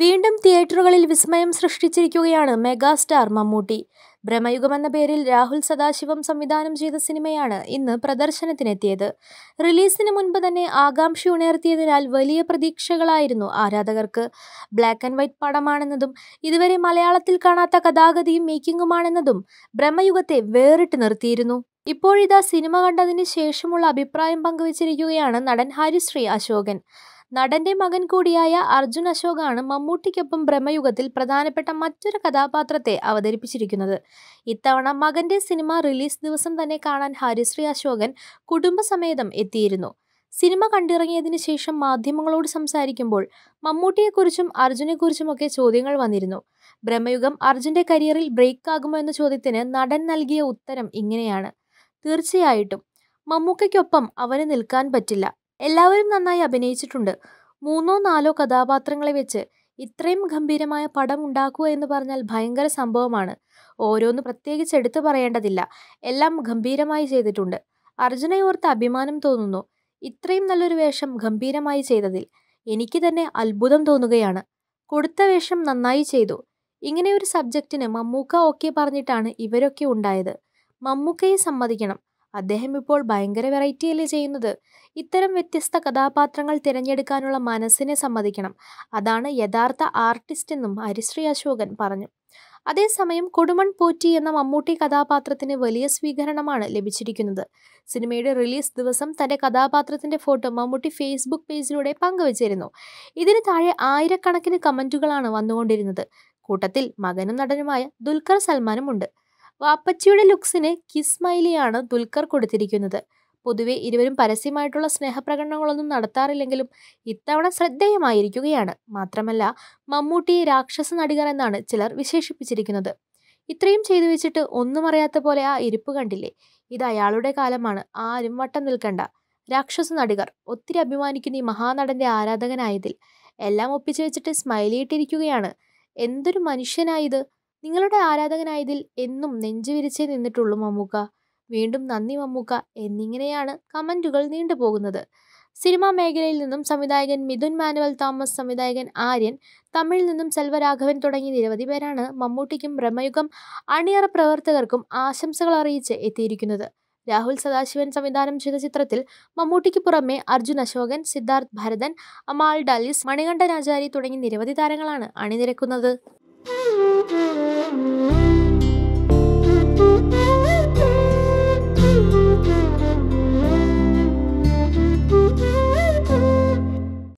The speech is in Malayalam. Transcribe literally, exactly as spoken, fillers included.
വീണ്ടും തിയേറ്ററുകളിൽ വിസ്മയം സൃഷ്ടിച്ചിരിക്കുകയാണ് മെഗാസ്റ്റാർ മമ്മൂട്ടി. ഭ്രമയുഗം എന്ന പേരിൽ രാഹുൽ സദാശിവം സംവിധാനം ചെയ്ത സിനിമയാണ് ഇന്ന് പ്രദർശനത്തിനെത്തിയത്. റിലീസിന് മുൻപ് തന്നെ ആകാംക്ഷയുണർത്തിയതിനാൽ വലിയ പ്രതീക്ഷകളായിരുന്നു ആരാധകർക്ക്. ബ്ലാക്ക് ആൻഡ് വൈറ്റ് പടമാണെന്നതും ഇതുവരെ മലയാളത്തിൽ കാണാത്ത കഥാഗതിയും മേക്കിങ്ങുമാണെന്നതും ഭ്രമയുഗത്തെ വേറിട്ട് നിർത്തിയിരുന്നു. ഇപ്പോഴിതാ സിനിമ കണ്ടതിന് ശേഷമുള്ള അഭിപ്രായം പങ്കുവച്ചിരിക്കുകയാണ് നടൻ ഹരിശ്രീ അശോകൻ. നടന്റെ മകൻ കൂടിയായ അർജുൻ അശോകാണ് മമ്മൂട്ടിക്കൊപ്പം ഭ്രമയുഗത്തിൽ പ്രധാനപ്പെട്ട മറ്റൊരു കഥാപാത്രത്തെ അവതരിപ്പിച്ചിരിക്കുന്നത്. ഇത്തവണ മകന്റെ സിനിമ റിലീസ് ദിവസം തന്നെ കാണാൻ ഹരിശ്രീ അശോകൻ കുടുംബസമേതം എത്തിയിരുന്നു. സിനിമ കണ്ടിറങ്ങിയതിനു ശേഷം മാധ്യമങ്ങളോട് സംസാരിക്കുമ്പോൾ മമ്മൂട്ടിയെക്കുറിച്ചും അർജുനെക്കുറിച്ചുമൊക്കെ ചോദ്യങ്ങൾ വന്നിരുന്നു. ഭ്രമയുഗം അർജുന്റെ കരിയറിൽ ബ്രേക്ക് ആകുമോ എന്ന ചോദ്യത്തിന് നടൻ നൽകിയ ഉത്തരം ഇങ്ങനെയാണ്: തീർച്ചയായിട്ടും മമ്മൂക്കയ്ക്കൊപ്പം അവന് നിൽക്കാൻ പറ്റില്ല. എല്ലാവരും നന്നായി അഭിനയിച്ചിട്ടുണ്ട്. മൂന്നോ നാലോ കഥാപാത്രങ്ങളെ വെച്ച് ഇത്രയും ഗംഭീരമായ പടം ഉണ്ടാക്കുക എന്ന് പറഞ്ഞാൽ ഭയങ്കര സംഭവമാണ്. ഓരോന്ന് പ്രത്യേകിച്ച് എടുത്തു പറയേണ്ടതില്ല, എല്ലാം ഗംഭീരമായി ചെയ്തിട്ടുണ്ട്. അർജുനെ ഓർത്ത് അഭിമാനം തോന്നുന്നു. ഇത്രയും നല്ലൊരു വേഷം ഗംഭീരമായി ചെയ്തതിൽ എനിക്ക് തന്നെ അത്ഭുതം തോന്നുകയാണ്. കൊടുത്ത വേഷം നന്നായി ചെയ്തു. ഇങ്ങനെ ഒരു സബ്ജക്റ്റിന് മമ്മൂക്ക ഓക്കെ പറഞ്ഞിട്ടാണ് ഇവരൊക്കെ ഉണ്ടായത്. മമ്മൂക്കയെ സമ്മതിക്കണം. അദ്ദേഹം ഇപ്പോൾ ഭയങ്കര വെറൈറ്റിയല്ലേ ചെയ്യുന്നത്. ഇത്തരം വ്യത്യസ്ത കഥാപാത്രങ്ങൾ തിരഞ്ഞെടുക്കാനുള്ള മനസ്സിനെ സമ്മതിക്കണം. അതാണ് യഥാർത്ഥ ആർട്ടിസ്റ്റ് എന്നും ഹരിശ്രീ അശോകൻ പറഞ്ഞു. അതേസമയം കൊടുമൺ പോറ്റി എന്ന മമ്മൂട്ടി കഥാപാത്രത്തിന് വലിയ സ്വീകരണമാണ് ലഭിച്ചിരിക്കുന്നത്. സിനിമയുടെ റിലീസ് ദിവസം തന്റെ കഥാപാത്രത്തിന്റെ ഫോട്ടോ മമ്മൂട്ടി ഫേസ്ബുക്ക് പേജിലൂടെ പങ്കുവച്ചിരുന്നു. ഇതിന് താഴെ ആയിരക്കണക്കിന് കമന്റുകളാണ് വന്നുകൊണ്ടിരുന്നത്. കൂട്ടത്തിൽ മകനും നടനുമായ ദുൽഖർ സൽമാനും ഉണ്ട്. വാപ്പച്ചിയുടെ ലുക്സിന് കിസ് സ്മൈലിയാണ് ദുൽഖർ കൊടുത്തിരിക്കുന്നത്. പൊതുവെ ഇരുവരും പരസ്യമായിട്ടുള്ള സ്നേഹപ്രകടനങ്ങളൊന്നും നടത്താറില്ലെങ്കിലും ഇത്തവണ ശ്രദ്ധേയമായിരിക്കുകയാണ്. മാത്രമല്ല, മമ്മൂട്ടിയെ രാക്ഷസ നടികർ എന്നാണ് ചിലർ വിശേഷിപ്പിച്ചിരിക്കുന്നത്. ഇത്രയും ചെയ്തു വെച്ചിട്ട് ഒന്നും അറിയാത്ത പോലെ ആ ഇരിപ്പ് കണ്ടില്ലേ? ഇത് അയാളുടെ കാലമാണ്. ആരും വട്ടം നിൽക്കണ്ട. രാക്ഷസ നടികർ. ഒത്തിരി അഭിമാനിക്കുന്ന ഈ മഹാനടന്റെ ആരാധകനായതിൽ. എല്ലാം ഒപ്പിച്ചു വെച്ചിട്ട് സ്മൈലി ഇട്ടിരിക്കുകയാണ്. എന്തൊരു മനുഷ്യനായത്! നിങ്ങളുടെ ആരാധകനായതിൽ എന്നും നെഞ്ചുവിരിച്ചേ നിന്നിട്ടുള്ളൂ മമ്മൂക്ക. വീണ്ടും നന്ദി മമ്മൂക്ക എന്നിങ്ങനെയാണ് കമന്റുകൾ നീണ്ടുപോകുന്നത്. സിനിമാ മേഖലയിൽ നിന്നും സംവിധായകൻ മിഥുൻ മാനുവൽ തോമസ്, സംവിധായകൻ ആര്യൻ, തമിഴിൽ നിന്നും സെൽവരാഘവൻ തുടങ്ങി നിരവധി പേരാണ് മമ്മൂട്ടിക്കും ഭ്രമയുഗം അണിയറ പ്രവർത്തകർക്കും ആശംസകൾ അറിയിച്ച് എത്തിയിരിക്കുന്നത്. രാഹുൽ സദാശിവൻ സംവിധാനം ചെയ്ത ചിത്രത്തിൽ മമ്മൂട്ടിക്ക് പുറമെ അർജുൻ അശോകൻ, സിദ്ധാർത്ഥ് ഭരതൻ, അമാൽ ഡാലിസ്, മണികണ്ഠൻ ആചാരി തുടങ്ങി നിരവധി താരങ്ങളാണ് അണിനിരക്കുന്നത്.